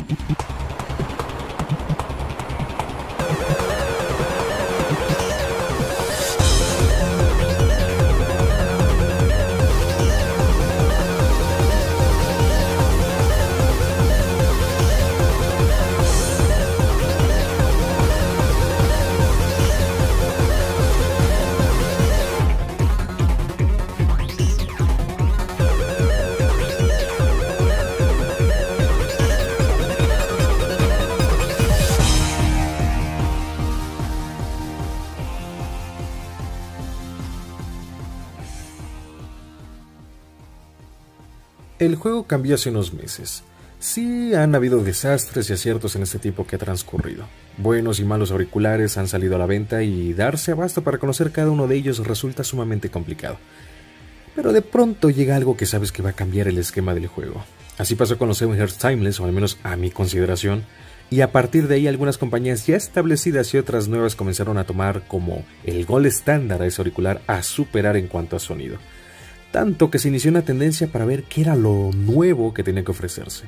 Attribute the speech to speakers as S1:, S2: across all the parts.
S1: El juego cambió hace unos meses. Sí han habido desastres y aciertos en este tiempo que ha transcurrido. Buenos y malos auriculares han salido a la venta y darse abasto para conocer cada uno de ellos resulta sumamente complicado. Pero de pronto llega algo que sabes que va a cambiar el esquema del juego. Así pasó con los 7 Hz Timeless, o al menos a mi consideración, y a partir de ahí algunas compañías ya establecidas y otras nuevas comenzaron a tomar como el gold estándar a ese auricular a superar en cuanto a sonido. Tanto que se inició una tendencia para ver qué era lo nuevo que tenía que ofrecerse.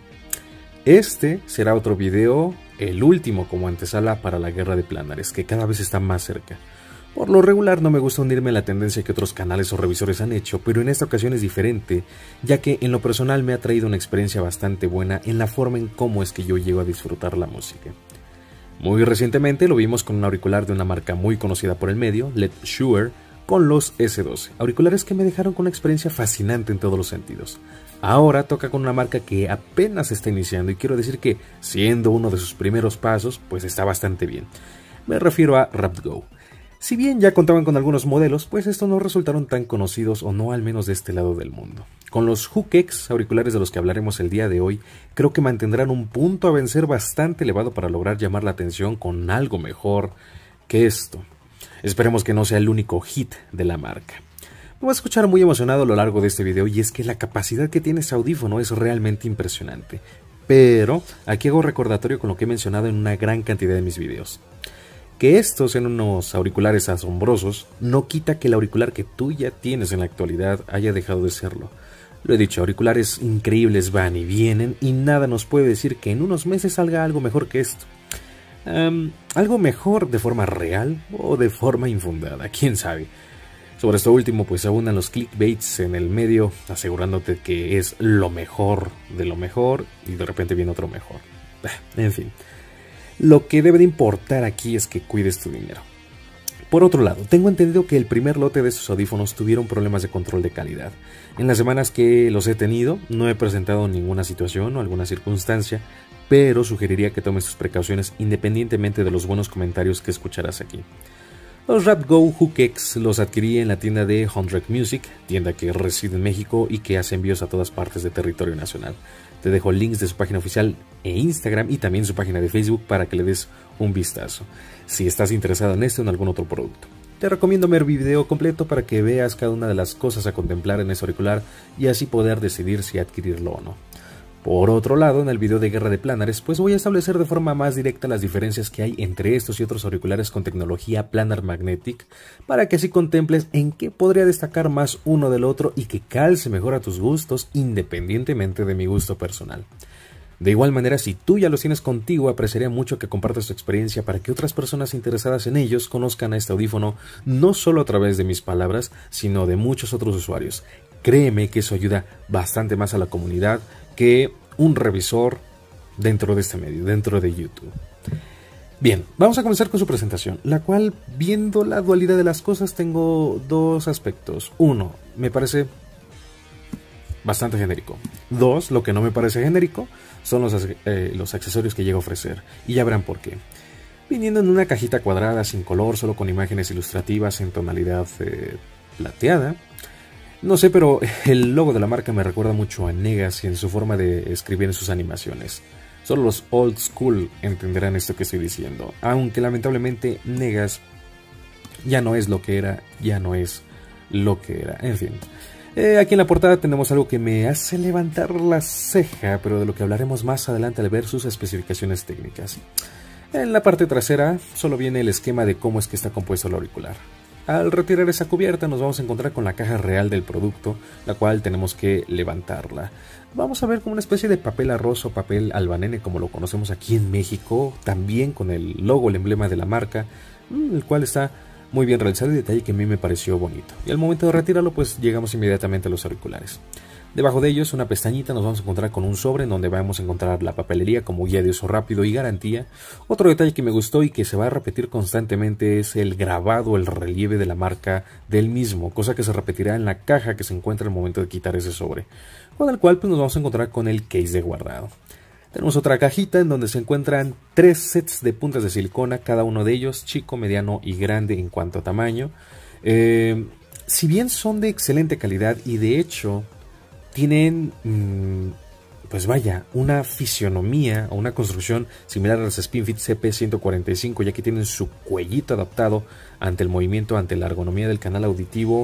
S1: Este será otro video, el último como antesala para la guerra de plánares, que cada vez está más cerca. Por lo regular no me gusta unirme a la tendencia que otros canales o revisores han hecho, pero en esta ocasión es diferente, ya que en lo personal me ha traído una experiencia bastante buena en la forma en cómo es que yo llego a disfrutar la música. Muy recientemente lo vimos con un auricular de una marca muy conocida por el medio, LED Shure, con los S12, auriculares que me dejaron con una experiencia fascinante en todos los sentidos. Ahora toca con una marca que apenas está iniciando y quiero decir que, siendo uno de sus primeros pasos, pues está bastante bien. Me refiero a RaptGo. Si bien ya contaban con algunos modelos, pues estos no resultaron tan conocidos o no al menos de este lado del mundo. Con los HookX, auriculares de los que hablaremos el día de hoy, creo que mantendrán un punto a vencer bastante elevado para lograr llamar la atención con algo mejor que esto. Esperemos que no sea el único hit de la marca. Me voy a escuchar muy emocionado a lo largo de este video y es que la capacidad que tiene ese audífono es realmente impresionante. Pero aquí hago recordatorio con lo que he mencionado en una gran cantidad de mis videos. Que estos sean unos auriculares asombrosos no quita que el auricular que tú ya tienes en la actualidad haya dejado de serlo. Lo he dicho, auriculares increíbles van y vienen y nada nos puede decir que en unos meses salga algo mejor que esto. Algo mejor de forma real o de forma infundada, quién sabe. Sobre esto último pues abundan los clickbaits en el medio asegurándote que es lo mejor de lo mejor y de repente viene otro mejor. En fin, lo que debe de importar aquí es que cuides tu dinero. Por otro lado, tengo entendido que el primer lote de estos audífonos tuvieron problemas de control de calidad. En las semanas que los he tenido no he presentado ninguna situación o alguna circunstancia, pero sugeriría que tomes tus precauciones independientemente de los buenos comentarios que escucharás aquí. Los RaptGo HookX los adquirí en la tienda de Hundred Music, tienda que reside en México y que hace envíos a todas partes de territorio nacional. Te dejo links de su página oficial e Instagram y también su página de Facebook para que le des un vistazo, si estás interesado en este o en algún otro producto. Te recomiendo ver mi video completo para que veas cada una de las cosas a contemplar en ese auricular y así poder decidir si adquirirlo o no. Por otro lado, en el video de guerra de plánares, pues voy a establecer de forma más directa las diferencias que hay entre estos y otros auriculares con tecnología Planar Magnetic, para que así contemples en qué podría destacar más uno del otro y que calce mejor a tus gustos independientemente de mi gusto personal. De igual manera, si tú ya los tienes contigo, apreciaría mucho que compartas tu experiencia para que otras personas interesadas en ellos conozcan a este audífono no solo a través de mis palabras, sino de muchos otros usuarios. Créeme que eso ayuda bastante más a la comunidad que un revisor dentro de este medio, dentro de YouTube. Bien, vamos a comenzar con su presentación, la cual, viendo la dualidad de las cosas, tengo dos aspectos. Uno, me parece bastante genérico. Dos, lo que no me parece genérico son los accesorios que llega a ofrecer, y ya verán por qué. Viniendo en una cajita cuadrada sin color, solo con imágenes ilustrativas en tonalidad plateada. No sé, pero el logo de la marca me recuerda mucho a Negas y en su forma de escribir en sus animaciones. Solo los old school entenderán esto que estoy diciendo, aunque lamentablemente Negas ya no es lo que era, en fin. Aquí en la portada tenemos algo que me hace levantar la ceja, pero de lo que hablaremos más adelante al ver sus especificaciones técnicas. En la parte trasera solo viene el esquema de cómo es que está compuesto el auricular. Al retirar esa cubierta nos vamos a encontrar con la caja real del producto, la cual tenemos que levantarla. Vamos a ver como una especie de papel arroz o papel albanene como lo conocemos aquí en México, también con el logo, el emblema de la marca, el cual está muy bien realizado y detalle que a mí me pareció bonito. Y al momento de retirarlo pues llegamos inmediatamente a los auriculares. Debajo de ellos, una pestañita, nos vamos a encontrar con un sobre en donde vamos a encontrar la papelería como guía de uso rápido y garantía. Otro detalle que me gustó y que se va a repetir constantemente es el grabado, el relieve de la marca del mismo, cosa que se repetirá en la caja que se encuentra al momento de quitar ese sobre, con el cual pues, nos vamos a encontrar con el case de guardado. Tenemos otra cajita en donde se encuentran 3 sets de puntas de silicona, cada uno de ellos chico, mediano y grande en cuanto a tamaño. Si bien son de excelente calidad y de hecho tienen, pues vaya, una fisionomía o una construcción similar a las Spinfit CP145, ya que tienen su cuellito adaptado ante el movimiento, ante la ergonomía del canal auditivo.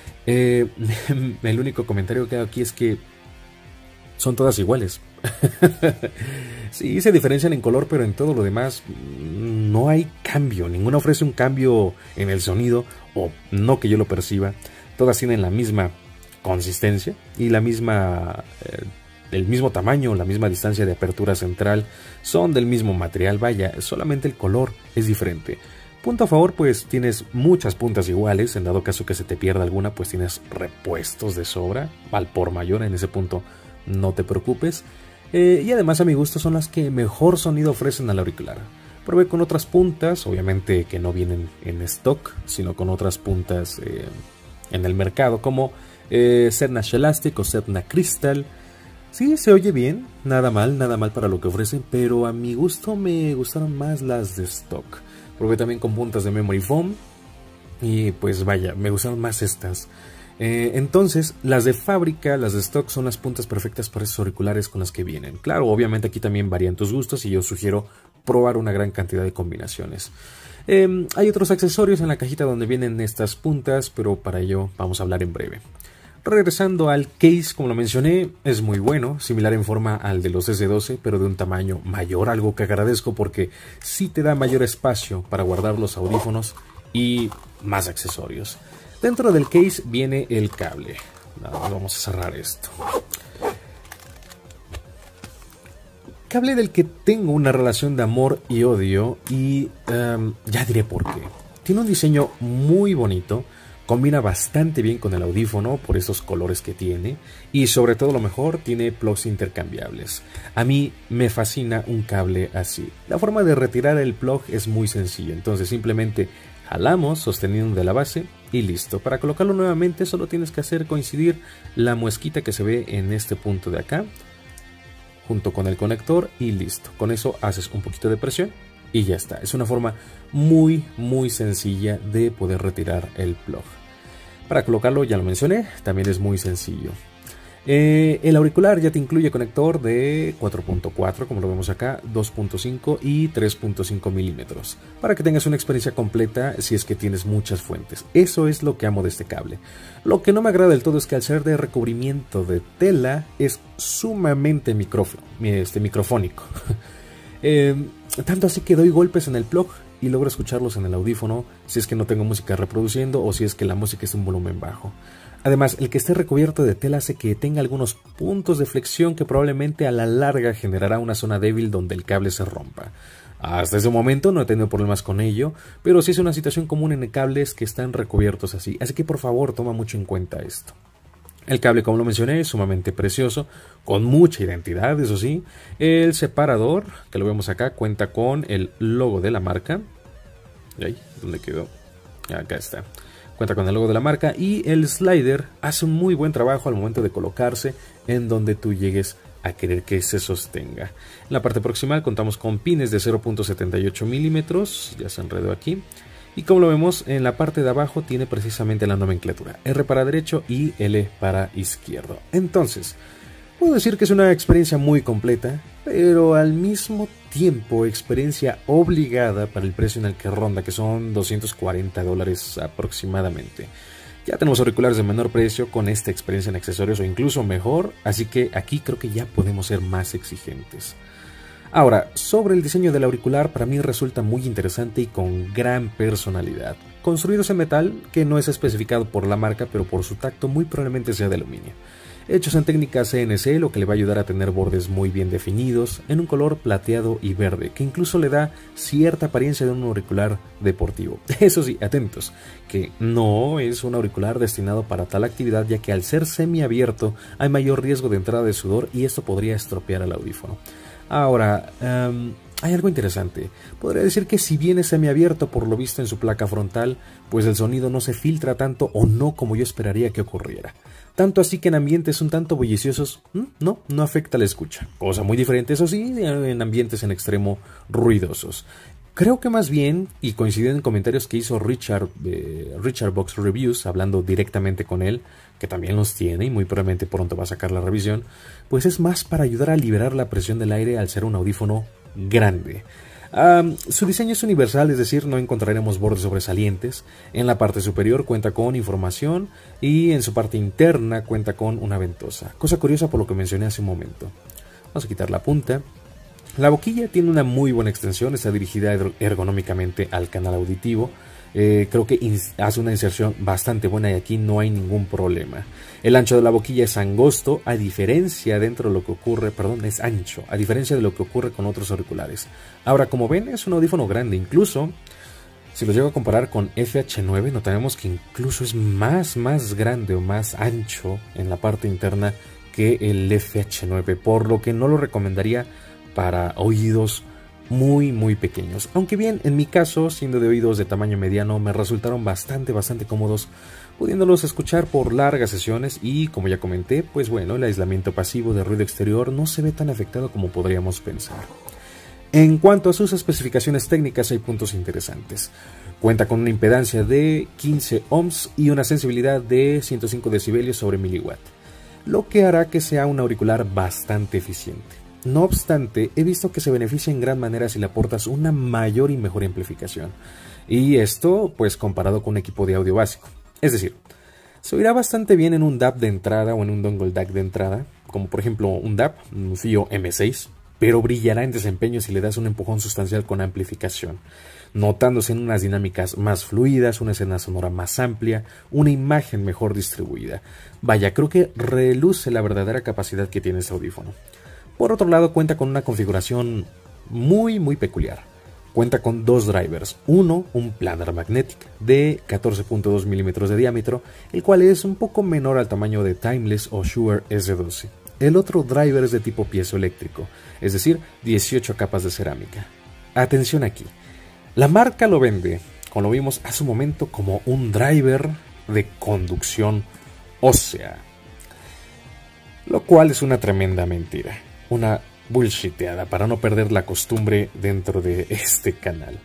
S1: El único comentario que hago aquí es que son todas iguales. Sí, se diferencian en color, pero en todo lo demás no hay cambio. Ninguna ofrece un cambio en el sonido, o no que yo lo perciba. Todas tienen la misma consistencia y la misma el mismo tamaño, la misma distancia de apertura central, son del mismo material, vaya, solamente el color es diferente. Punto a favor, pues tienes muchas puntas iguales, en dado caso que se te pierda alguna, pues tienes repuestos de sobra, al por mayor, en ese punto no te preocupes. Y además a mi gusto son las que mejor sonido ofrecen al auricular. Probé con otras puntas, obviamente que no vienen en stock, sino con otras puntas en el mercado, como Sedna Shelastic o Sedna Crystal. Sí, se oye bien, nada mal para lo que ofrecen, pero a mi gusto me gustaron más las de stock. Probé también con puntas de memory foam y pues vaya, me gustaron más estas. Entonces, las de fábrica, las de stock, son las puntas perfectas para esos auriculares con las que vienen. Claro, obviamente aquí también varían tus gustos y yo sugiero probar una gran cantidad de combinaciones. Hay otros accesorios en la cajita donde vienen estas puntas, pero para ello vamos a hablar en breve. Regresando al case, como lo mencioné, es muy bueno, similar en forma al de los S12, pero de un tamaño mayor, algo que agradezco porque sí te da mayor espacio para guardar los audífonos y más accesorios. Dentro del case viene el cable. Vamos a cerrar esto. Cable del que tengo una relación de amor y odio y ya diré por qué. Tiene un diseño muy bonito. Combina bastante bien con el audífono por esos colores que tiene y sobre todo lo mejor, tiene plugs intercambiables. A mí me fascina un cable así. La forma de retirar el plug es muy sencilla, entonces simplemente jalamos sosteniendo de la base y listo. Para colocarlo nuevamente solo tienes que hacer coincidir la muesquita que se ve en este punto de acá junto con el conector y listo. Con eso haces un poquito de presión y ya está. Es una forma muy sencilla de poder retirar el plug. Para colocarlo, ya lo mencioné, también es muy sencillo. El auricular ya te incluye conector de 4.4, como lo vemos acá, 2.5 y 3.5 milímetros, para que tengas una experiencia completa si es que tienes muchas fuentes. Eso es lo que amo de este cable. Lo que no me agrada del todo es que al ser de recubrimiento de tela es sumamente microfónico. Tanto así que doy golpes en el plug y logro escucharlos en el audífono si es que no tengo música reproduciendo o si es que la música es en volumen bajo. Además, el que esté recubierto de tela hace que tenga algunos puntos de flexión que probablemente a la larga generará una zona débil donde el cable se rompa. Hasta ese momento no he tenido problemas con ello, pero sí es una situación común en cables que están recubiertos así que por favor toma mucho en cuenta esto. El cable, como lo mencioné, es sumamente precioso, con mucha identidad, eso sí. El separador, que lo vemos acá, cuenta con el logo de la marca. Ay, ¿dónde quedó? Acá está. Cuenta con el logo de la marca y el slider hace un muy buen trabajo al momento de colocarse en donde tú llegues a querer que se sostenga. En la parte proximal contamos con pines de 0.78 milímetros, ya se enredó aquí. Y como lo vemos, en la parte de abajo tiene precisamente la nomenclatura, R para derecho y L para izquierdo. Entonces, puedo decir que es una experiencia muy completa, pero al mismo tiempo experiencia obligada para el precio en el que ronda, que son $240 aproximadamente. Ya tenemos auriculares de menor precio con esta experiencia en accesorios o incluso mejor, así que aquí creo que ya podemos ser más exigentes. Ahora, sobre el diseño del auricular, para mí resulta muy interesante y con gran personalidad. Construidos en metal, que no es especificado por la marca, pero por su tacto muy probablemente sea de aluminio. Hechos en técnica CNC, lo que le va a ayudar a tener bordes muy bien definidos, en un color plateado y verde, que incluso le da cierta apariencia de un auricular deportivo. Eso sí, atentos, que no es un auricular destinado para tal actividad, ya que al ser semiabierto hay mayor riesgo de entrada de sudor y esto podría estropear el audífono. Ahora, hay algo interesante. Podría decir que si bien es semiabierto por lo visto en su placa frontal, pues el sonido no se filtra tanto o no como yo esperaría que ocurriera. Tanto así que en ambientes un tanto bulliciosos, no afecta la escucha. Cosa muy diferente, eso sí, en ambientes en extremo ruidosos. Creo que más bien, y coinciden en comentarios que hizo Richard Box Reviews, hablando directamente con él, que también los tiene y muy probablemente pronto va a sacar la revisión, pues es más para ayudar a liberar la presión del aire al ser un audífono grande. Su diseño es universal, es decir, no encontraremos bordes sobresalientes. En la parte superior cuenta con información y en su parte interna cuenta con una ventosa. Cosa curiosa por lo que mencioné hace un momento. Vamos a quitar la punta. La boquilla tiene una muy buena extensión, está dirigida ergonómicamente al canal auditivo. Creo que hace una inserción bastante buena y aquí no hay ningún problema. El ancho de la boquilla es angosto, a diferencia dentro de lo que ocurre, es ancho, a diferencia de lo que ocurre con otros auriculares. Ahora, como ven, es un audífono grande, incluso si lo llego a comparar con FH9, notaremos que incluso es más grande o más ancho en la parte interna que el FH9, por lo que no lo recomendaría para oídos muy pequeños. Aunque bien, en mi caso, siendo de oídos de tamaño mediano, me resultaron bastante cómodos, pudiéndolos escuchar por largas sesiones y, como ya comenté, pues bueno, el aislamiento pasivo de ruido exterior no se ve tan afectado como podríamos pensar. En cuanto a sus especificaciones técnicas, hay puntos interesantes. Cuenta con una impedancia de 15 ohms y una sensibilidad de 105 decibelios sobre miliwatt, lo que hará que sea un auricular bastante eficiente. No obstante, he visto que se beneficia en gran manera si le aportas una mayor y mejor amplificación. Y esto, pues comparado con un equipo de audio básico. Es decir, se oirá bastante bien en un DAB de entrada o en un dongle DAC de entrada, como por ejemplo un DAB, un FiiO M6, pero brillará en desempeño si le das un empujón sustancial con amplificación, notándose en unas dinámicas más fluidas, una escena sonora más amplia, una imagen mejor distribuida. Vaya, creo que reluce la verdadera capacidad que tiene este audífono. Por otro lado, cuenta con una configuración muy peculiar. Cuenta con dos drivers, uno un planar magnetic de 14.2 milímetros de diámetro, el cual es un poco menor al tamaño de Timeless o Shure S12. El otro driver es de tipo piezoeléctrico, es decir, 18 capas de cerámica. Atención aquí, la marca lo vende, como lo vimos hace un momento, como un driver de conducción ósea, lo cual es una tremenda mentira. Una bullshiteada para no perder la costumbre dentro de este canal.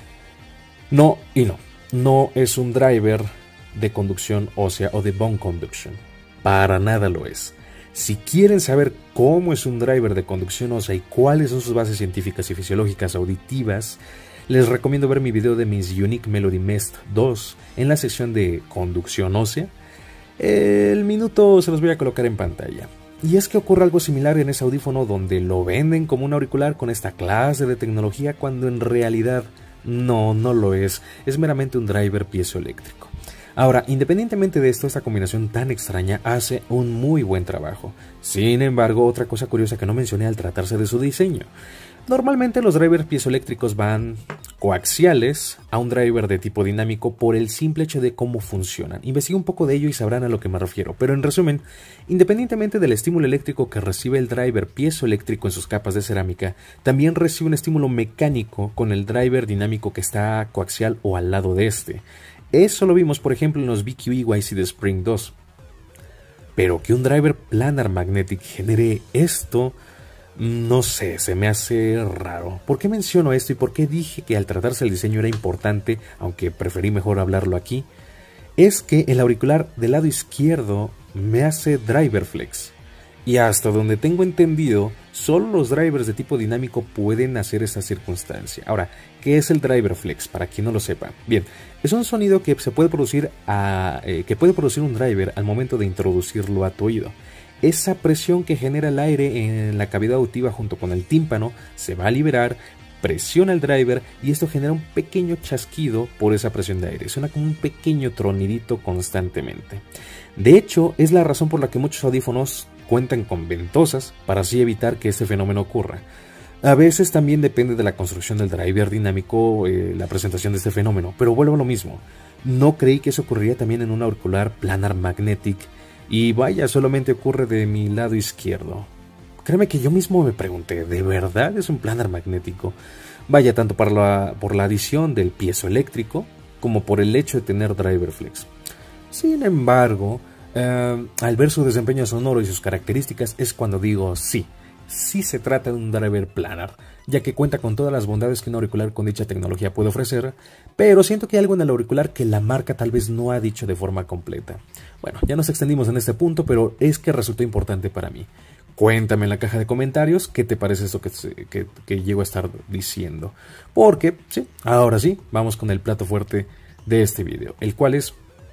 S1: No es un driver de conducción ósea o de bone conduction. Para nada lo es. Si quieren saber cómo es un driver de conducción ósea y cuáles son sus bases científicas y fisiológicas auditivas, les recomiendo ver mi video de mis Unique Melody Mest 2 en la sección de conducción ósea. El minuto se los voy a colocar en pantalla. Y es que ocurre algo similar en ese audífono, donde lo venden como un auricular con esta clase de tecnología cuando en realidad no lo es meramente un driver piezoeléctrico. Ahora, independientemente de esto, esta combinación tan extraña hace un muy buen trabajo. Sin embargo, otra cosa curiosa que no mencioné al tratarse de su diseño. Normalmente los drivers piezoeléctricos van coaxiales a un driver de tipo dinámico por el simple hecho de cómo funcionan. Investigué un poco de ello y sabrán a lo que me refiero, pero en resumen, independientemente del estímulo eléctrico que recibe el driver piezoeléctrico en sus capas de cerámica, también recibe un estímulo mecánico con el driver dinámico que está coaxial o al lado de este. Eso lo vimos por ejemplo en los BQE YC de Spring 2. Pero que un driver planar magnetic genere esto, no sé, se me hace raro. ¿Por qué menciono esto y por qué dije que al tratarse del diseño era importante, aunque preferí mejor hablarlo aquí? Es que el auricular del lado izquierdo me hace driver flex. Y hasta donde tengo entendido, solo los drivers de tipo dinámico pueden hacer esta circunstancia. Ahora, ¿qué es el driver flex? Para quien no lo sepa. Bien, es un sonido que se puede producir un driver al momento de introducirlo a tu oído. esa presión que genera el aire en la cavidad auditiva junto con el tímpano se va a liberar, presiona el driver y esto genera un pequeño chasquido por esa presión de aire. Suena como un pequeño tronidito constantemente. De hecho, es la razón por la que muchos audífonos cuentan con ventosas para así evitar que este fenómeno ocurra. A veces también depende de la construcción del driver dinámico la presentación de este fenómeno, pero vuelvo a lo mismo. No creí que eso ocurriría también en un auricular planar magnetic y vaya, solamente ocurre de mi lado izquierdo. Créeme que yo mismo me pregunté, ¿de verdad es un planar magnético? Vaya, tanto por la adición del piezoeléctrico como por el hecho de tener driver flex. Sin embargo, al ver su desempeño sonoro y sus características es cuando digo sí se trata de un driver planar, ya que cuenta con todas las bondades que un auricular con dicha tecnología puede ofrecer, pero siento que hay algo en el auricular que la marca tal vez no ha dicho de forma completa. Bueno, ya nos extendimos en este punto, pero es que resultó importante para mí. Cuéntame en la caja de comentarios qué te parece esto que llego a estar diciendo, porque sí, ahora sí, vamos con el plato fuerte de este video, el cual es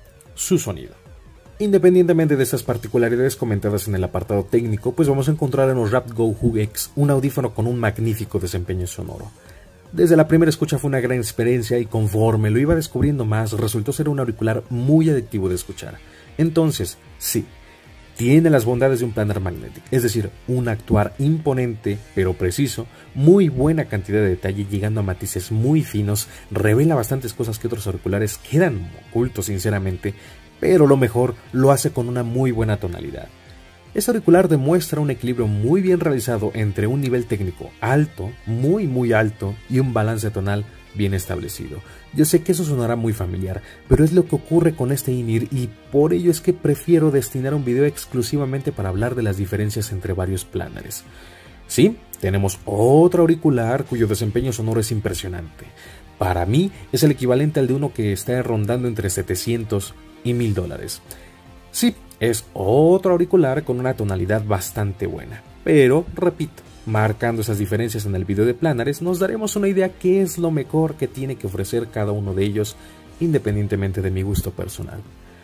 S1: su sonido. Independientemente de estas particularidades comentadas en el apartado técnico, pues vamos a encontrar en los RaptGo Hook X un audífono con un magnífico desempeño sonoro. Desde la primera escucha fue una gran experiencia y conforme lo iba descubriendo más, resultó ser un auricular muy adictivo de escuchar. Entonces, sí, tiene las bondades de un planar magnetic, es decir, un actuar imponente pero preciso, muy buena cantidad de detalle llegando a matices muy finos, revela bastantes cosas que otros auriculares quedan ocultos sinceramente, pero lo mejor lo hace con una muy buena tonalidad. Este auricular demuestra un equilibrio muy bien realizado entre un nivel técnico alto, muy alto, y un balance tonal bien establecido. Yo sé que eso sonará muy familiar, pero es lo que ocurre con este in-ear y por ello es que prefiero destinar un video exclusivamente para hablar de las diferencias entre varios planares. Sí, tenemos otro auricular cuyo desempeño sonoro es impresionante. Para mí es el equivalente al de uno que está rondando entre 700 y $1000. Sí, es otro auricular con una tonalidad bastante buena, pero repito, marcando esas diferencias en el video de planares nos daremos una idea qué es lo mejor que tiene que ofrecer cada uno de ellos independientemente de mi gusto personal.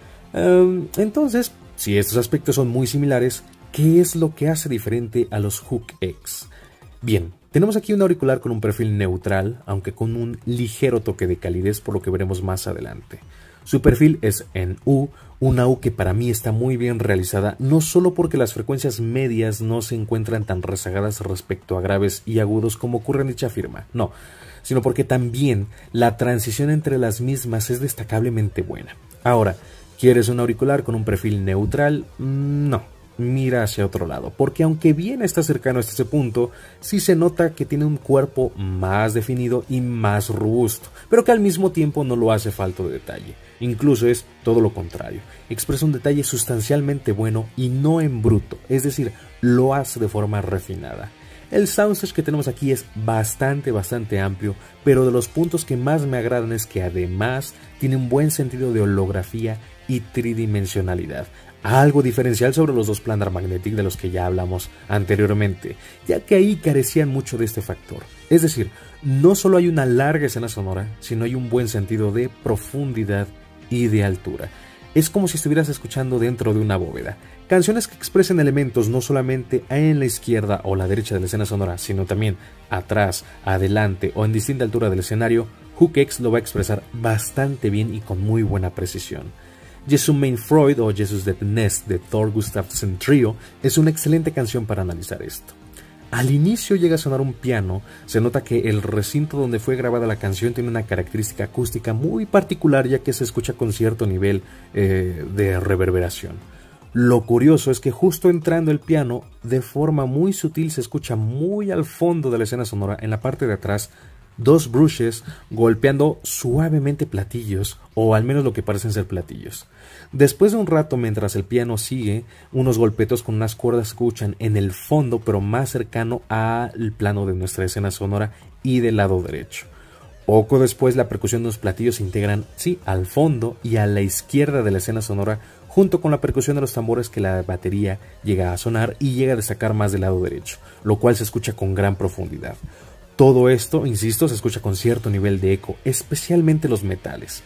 S1: Entonces, si estos aspectos son muy similares, ¿qué es lo que hace diferente a los Hook X? Bien, tenemos aquí un auricular con un perfil neutral, aunque con un ligero toque de calidez por lo que veremos más adelante. Su perfil es en U, una U que para mí está muy bien realizada, no solo porque las frecuencias medias no se encuentran tan rezagadas respecto a graves y agudos como ocurre en dicha firma, no, sino porque también la transición entre las mismas es destacablemente buena. Ahora, ¿quieres un auricular con un perfil neutral? No. Mira hacia otro lado, porque aunque bien está cercano hasta ese punto, sí se nota que tiene un cuerpo más definido y más robusto, pero que al mismo tiempo no lo hace falto de detalle, incluso es todo lo contrario, expresa un detalle sustancialmente bueno y no en bruto, es decir, lo hace de forma refinada. El soundstage que tenemos aquí es bastante amplio, pero de los puntos que más me agradan es que además tiene un buen sentido de holografía y tridimensionalidad, algo diferencial sobre los dos planar magnetic de los que ya hablamos anteriormente, ya que ahí carecían mucho de este factor. Es decir, no solo hay una larga escena sonora, sino hay un buen sentido de profundidad y de altura. Es como si estuvieras escuchando dentro de una bóveda. Canciones que expresen elementos no solamente en la izquierda o la derecha de la escena sonora, sino también atrás, adelante o en distinta altura del escenario, Hook X lo va a expresar bastante bien y con muy buena precisión. Jesus Mein Freud o Jesus det Nest de Thor Gustafsson Trio es una excelente canción para analizar esto. Al inicio llega a sonar un piano, se nota que el recinto donde fue grabada la canción tiene una característica acústica muy particular ya que se escucha con cierto nivel de reverberación. Lo curioso es que justo entrando el piano, de forma muy sutil se escucha muy al fondo de la escena sonora, en la parte de atrás, dos brushes golpeando suavemente platillos, o al menos lo que parecen ser platillos. Después de un rato, mientras el piano sigue, unos golpetos con unas cuerdas se escuchan en el fondo, pero más cercano al plano de nuestra escena sonora y del lado derecho. Poco después, la percusión de los platillos se integran, sí, al fondo y a la izquierda de la escena sonora, junto con la percusión de los tambores que la batería llega a sonar y llega a destacar más del lado derecho, lo cual se escucha con gran profundidad. Todo esto, insisto, se escucha con cierto nivel de eco, especialmente los metales.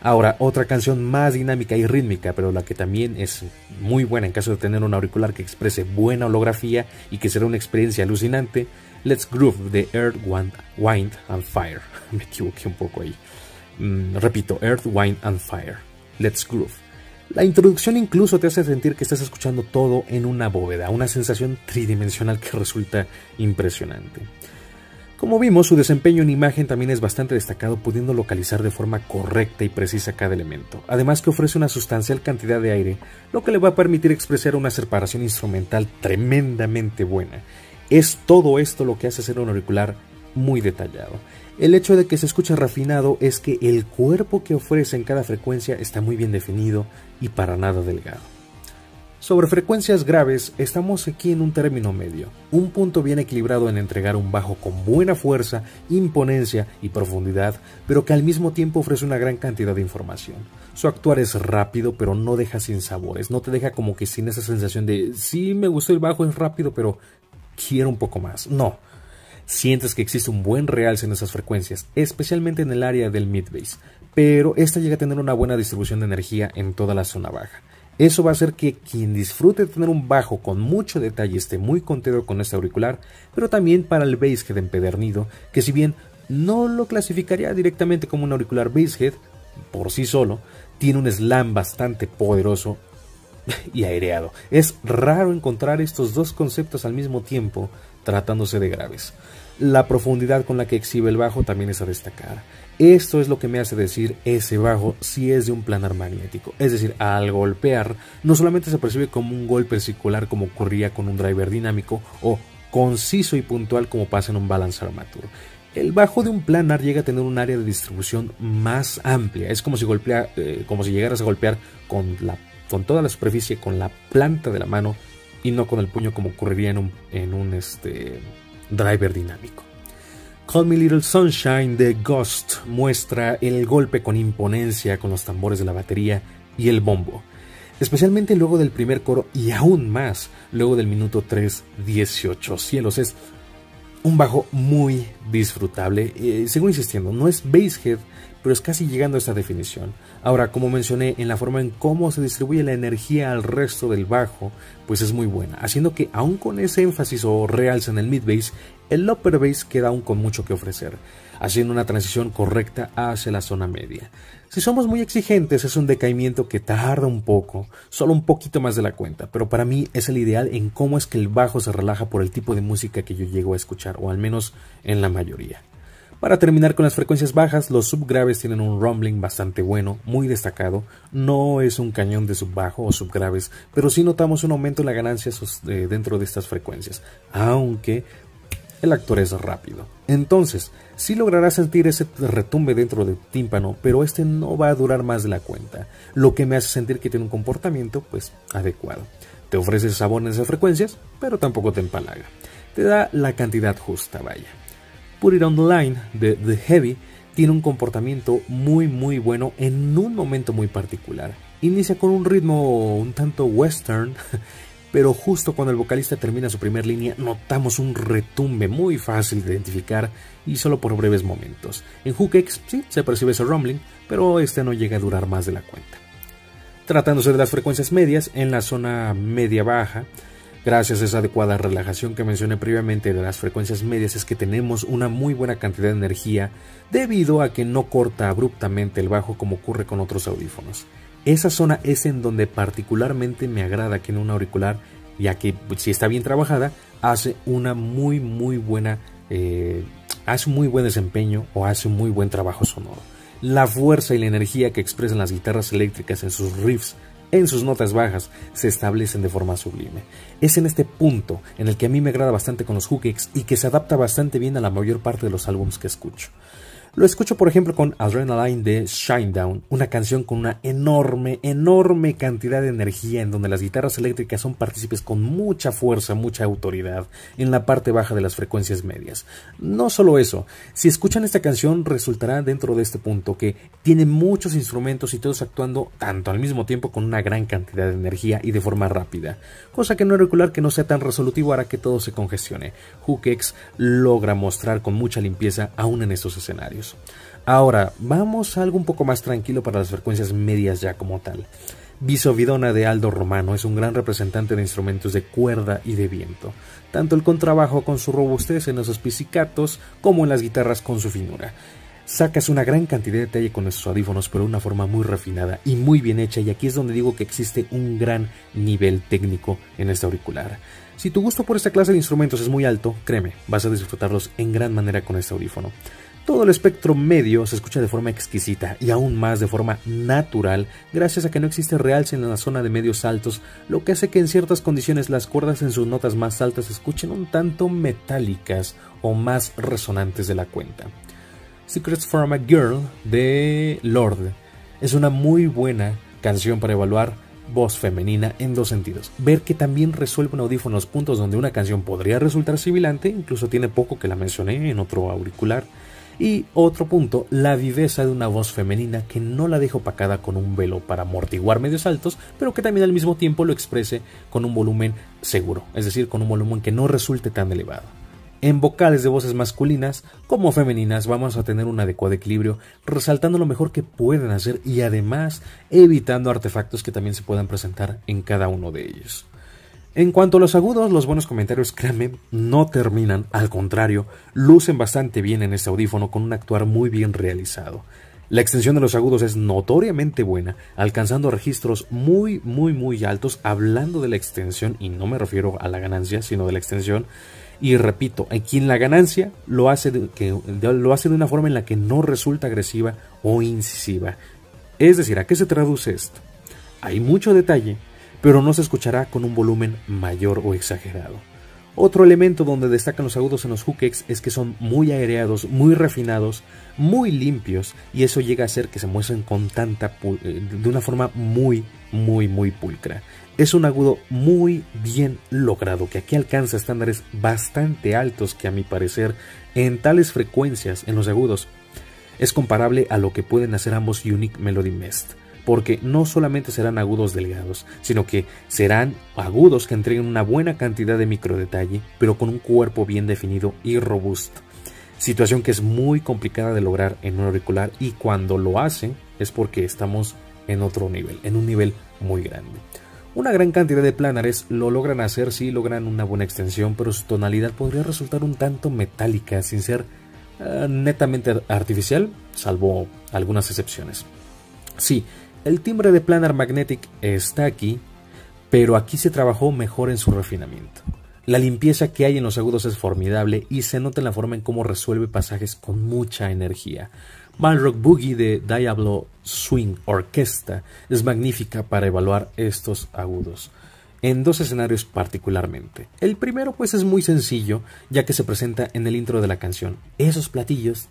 S1: Ahora, otra canción más dinámica y rítmica, pero la que también es muy buena en caso de tener un auricular que exprese buena holografía y que será una experiencia alucinante, Let's Groove de Earth, Wind and Fire. Me equivoqué un poco ahí. Repito, Earth, Wind and Fire. Let's Groove. La introducción incluso te hace sentir que estás escuchando todo en una bóveda, una sensación tridimensional que resulta impresionante. Como vimos, su desempeño en imagen también es bastante destacado, pudiendo localizar de forma correcta y precisa cada elemento, además que ofrece una sustancial cantidad de aire, lo que le va a permitir expresar una separación instrumental tremendamente buena. Es todo esto lo que hace ser un auricular muy detallado. El hecho de que se escuche refinado es que el cuerpo que ofrece en cada frecuencia está muy bien definido y para nada delgado. Sobre frecuencias graves, estamos aquí en un término medio, un punto bien equilibrado en entregar un bajo con buena fuerza, imponencia y profundidad, pero que al mismo tiempo ofrece una gran cantidad de información. Su actuar es rápido, pero no deja sin sabores, no te deja como que sin esa sensación de, sí, me gustó el bajo, es rápido, pero quiero un poco más. No, sientes que existe un buen realce en esas frecuencias, especialmente en el área del mid-bass, pero esta llega a tener una buena distribución de energía en toda la zona baja. Eso va a hacer que quien disfrute de tener un bajo con mucho detalle esté muy contento con este auricular, pero también para el basshead empedernido, que si bien no lo clasificaría directamente como un auricular basshead por sí solo, tiene un slam bastante poderoso y aireado. Es raro encontrar estos dos conceptos al mismo tiempo tratándose de graves. La profundidad con la que exhibe el bajo también es a destacar. Esto es lo que me hace decir ese bajo si es de un planar magnético. Es decir, al golpear, no solamente se percibe como un golpe circular como ocurría con un driver dinámico o conciso y puntual como pasa en un balance armature. El bajo de un planar llega a tener un área de distribución más amplia. Es como si llegaras a golpear con toda la superficie con la planta de la mano y no con el puño como ocurriría en un driver dinámico. Call Me Little Sunshine de Ghost muestra el golpe con imponencia con los tambores de la batería y el bombo, especialmente luego del primer coro y aún más luego del minuto 3:18. Cielos, es un bajo muy disfrutable, sigo insistiendo, no es basshead, pero es casi llegando a esta definición. Ahora, como mencioné, en la forma en cómo se distribuye la energía al resto del bajo, pues es muy buena, haciendo que aún con ese énfasis o realce en el mid-bass, el upper bass queda aún con mucho que ofrecer, haciendo una transición correcta hacia la zona media. Si somos muy exigentes, es un decaimiento que tarda un poco, solo un poquito más de la cuenta, pero para mí es el ideal en cómo es que el bajo se relaja por el tipo de música que yo llego a escuchar, o al menos en la mayoría. Para terminar con las frecuencias bajas, los subgraves tienen un rumbling bastante bueno, muy destacado. No es un cañón de subbajo o subgraves, pero sí notamos un aumento en la ganancia dentro de estas frecuencias, aunque el actor es rápido. Entonces, sí lograrás sentir ese retumbe dentro del tímpano, pero este no va a durar más de la cuenta, lo que me hace sentir que tiene un comportamiento, pues, adecuado. Te ofrece sabor en esas frecuencias, pero tampoco te empalaga. Te da la cantidad justa, vaya. Put It On The Line de The Heavy tiene un comportamiento muy bueno en un momento muy particular. Inicia con un ritmo un tanto western, pero justo cuando el vocalista termina su primer línea notamos un retumbe muy fácil de identificar y solo por breves momentos. En Hook X sí se percibe ese rumbling, pero este no llega a durar más de la cuenta. Tratándose de las frecuencias medias, en la zona media-baja, gracias a esa adecuada relajación que mencioné previamente de las frecuencias medias, es que tenemos una muy buena cantidad de energía debido a que no corta abruptamente el bajo como ocurre con otros audífonos. Esa zona es en donde particularmente me agrada que en un auricular, ya que si está bien trabajada, hace una muy buena, hace un muy buen desempeño o hace un muy buen trabajo sonoro. La fuerza y la energía que expresan las guitarras eléctricas en sus riffs, en sus notas bajas, se establecen de forma sublime. Es en este punto en el que a mí me agrada bastante con los Hook X y que se adapta bastante bien a la mayor parte de los álbumes que escucho. Lo escucho por ejemplo con Adrenaline de Shinedown, una canción con una enorme cantidad de energía en donde las guitarras eléctricas son partícipes con mucha fuerza, mucha autoridad en la parte baja de las frecuencias medias. No solo eso, si escuchan esta canción resultará dentro de este punto que tiene muchos instrumentos y todos actuando tanto al mismo tiempo con una gran cantidad de energía y de forma rápida, cosa que en un auricular que no sea tan resolutivo hará que todo se congestione. Hook X logra mostrar con mucha limpieza aún en estos escenarios. Ahora, vamos a algo un poco más tranquilo para las frecuencias medias ya como tal. Visovidona de Aldo Romano es un gran representante de instrumentos de cuerda y de viento, tanto el contrabajo con su robustez en esos pizzicatos como en las guitarras con su finura. Sacas una gran cantidad de detalle con estos audífonos, pero de una forma muy refinada y muy bien hecha, y aquí es donde digo que existe un gran nivel técnico en este auricular. Si tu gusto por esta clase de instrumentos es muy alto, créeme, vas a disfrutarlos en gran manera con este audífono. Todo el espectro medio se escucha de forma exquisita y aún más de forma natural gracias a que no existe realce en la zona de medios altos, lo que hace que en ciertas condiciones las cuerdas en sus notas más altas se escuchen un tanto metálicas o más resonantes de la cuenta. Secrets from a Girl de Lord es una muy buena canción para evaluar voz femenina en dos sentidos. Ver que también resuelve un audífono los puntos donde una canción podría resultar sibilante, incluso tiene poco que la mencioné en otro auricular. Y otro punto, la viveza de una voz femenina que no la deja opacada con un velo para amortiguar medios altos, pero que también al mismo tiempo lo exprese con un volumen seguro, es decir, con un volumen que no resulte tan elevado. En vocales de voces masculinas como femeninas vamos a tener un adecuado equilibrio, resaltando lo mejor que pueden hacer y además evitando artefactos que también se puedan presentar en cada uno de ellos. En cuanto a los agudos, los buenos comentarios, créanme, no terminan, al contrario, lucen bastante bien en este audífono con un actuar muy bien realizado. La extensión de los agudos es notoriamente buena, alcanzando registros muy altos, hablando de la extensión, y no me refiero a la ganancia, sino de la extensión. Y repito, aquí en la ganancia lo hace de una forma en la que no resulta agresiva o incisiva. Es decir, ¿a qué se traduce esto? Hay mucho detalle, pero no se escuchará con un volumen mayor o exagerado. Otro elemento donde destacan los agudos en los hookex es que son muy aireados, muy refinados, muy limpios, y eso llega a hacer que se muestren con de una forma muy pulcra. Es un agudo muy bien logrado, que aquí alcanza estándares bastante altos que a mi parecer en tales frecuencias en los agudos es comparable a lo que pueden hacer ambos Unique Melody Mest, porque no solamente serán agudos delgados, sino que serán agudos que entreguen una buena cantidad de microdetalle, pero con un cuerpo bien definido y robusto. Situación que es muy complicada de lograr en un auricular, y cuando lo hacen es porque estamos en otro nivel, en un nivel muy grande. Una gran cantidad de planares lo logran hacer, sí logran una buena extensión, pero su tonalidad podría resultar un tanto metálica, sin ser netamente artificial, salvo algunas excepciones. Sí, el timbre de Planar Magnetic está aquí, pero aquí se trabajó mejor en su refinamiento. La limpieza que hay en los agudos es formidable y se nota en la forma en cómo resuelve pasajes con mucha energía. Balrog Boogie de Diablo Swing Orquesta es magnífica para evaluar estos agudos, en dos escenarios particularmente. El primero pues es muy sencillo, ya que se presenta en el intro de la canción. Esos platillos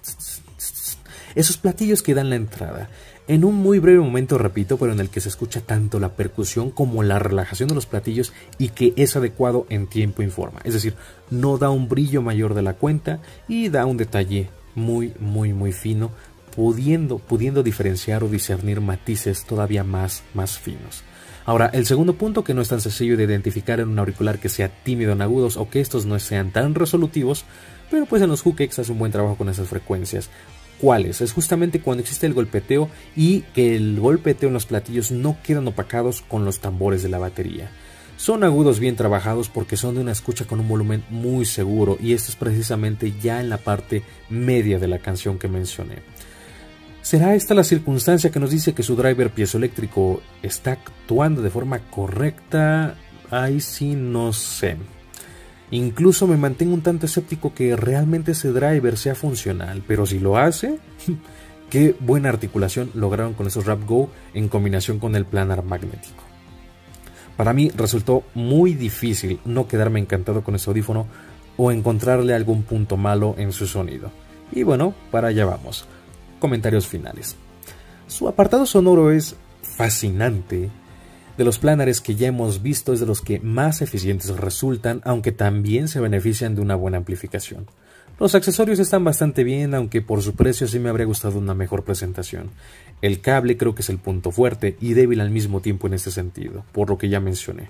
S1: que dan la entrada. En un muy breve momento, repito, pero en el que se escucha tanto la percusión como la relajación de los platillos, y que es adecuado en tiempo y forma. Es decir, no da un brillo mayor de la cuenta y da un detalle muy fino, pudiendo diferenciar o discernir matices todavía más finos. Ahora, el segundo punto, que no es tan sencillo de identificar en un auricular que sea tímido en agudos o que estos no sean tan resolutivos, pero pues en los hookex hace un buen trabajo con esas frecuencias. ¿Cuáles? Es justamente cuando existe el golpeteo, y que el golpeteo en los platillos no quedan opacados con los tambores de la batería. Son agudos bien trabajados porque son de una escucha con un volumen muy seguro, y esto es precisamente ya en la parte media de la canción que mencioné. ¿Será esta la circunstancia que nos dice que su driver piezoeléctrico está actuando de forma correcta? Ahí sí no sé. Incluso me mantengo un tanto escéptico que realmente ese driver sea funcional, pero si lo hace, qué buena articulación lograron con esos Rap Go en combinación con el planar magnético. Para mí resultó muy difícil no quedarme encantado con ese audífono o encontrarle algún punto malo en su sonido. Y bueno, para allá vamos. Comentarios finales. Su apartado sonoro es fascinante. De los planares que ya hemos visto es de los que más eficientes resultan, aunque también se benefician de una buena amplificación. Los accesorios están bastante bien, aunque por su precio sí me habría gustado una mejor presentación. El cable creo que es el punto fuerte y débil al mismo tiempo en este sentido, por lo que ya mencioné.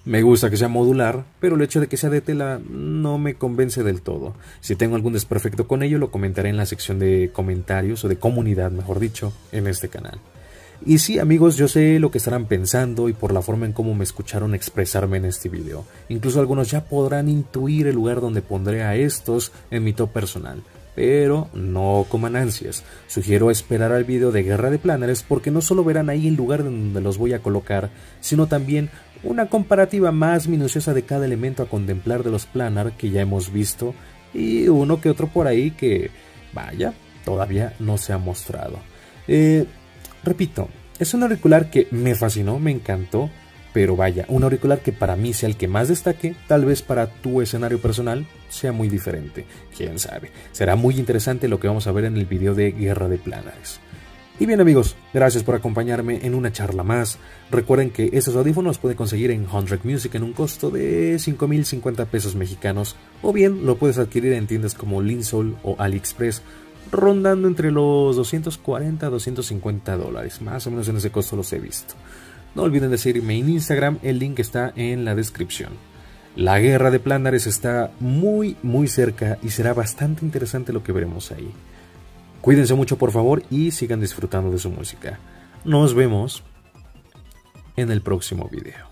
S1: Me gusta que sea modular, pero el hecho de que sea de tela no me convence del todo. Si tengo algún desperfecto con ello, lo comentaré en la sección de comentarios, o de comunidad, mejor dicho, en este canal. Y sí, amigos, yo sé lo que estarán pensando y por la forma en cómo me escucharon expresarme en este video. Incluso algunos ya podrán intuir el lugar donde pondré a estos en mi top personal. Pero no coman ansias, sugiero esperar al video de Guerra de Planares porque no solo verán ahí el lugar donde los voy a colocar, sino también una comparativa más minuciosa de cada elemento a contemplar de los planar que ya hemos visto y uno que otro por ahí que, vaya, todavía no se ha mostrado. Repito, es un auricular que me fascinó, me encantó, pero vaya, un auricular que para mí sea el que más destaque, tal vez para tu escenario personal sea muy diferente, quién sabe. Será muy interesante lo que vamos a ver en el video de Guerra de Planares. Y bien amigos, gracias por acompañarme en una charla más. Recuerden que estos audífonos los pueden conseguir en Hundred Music en un costo de 5,050 pesos mexicanos, o bien lo puedes adquirir en tiendas como Linsol o AliExpress, rondando entre los 240 a 250 dólares, más o menos en ese costo los he visto. No olviden de seguirme en Instagram, el link está en la descripción. La Guerra de Planares está muy cerca y será bastante interesante lo que veremos ahí. Cuídense mucho por favor y sigan disfrutando de su música. Nos vemos en el próximo video.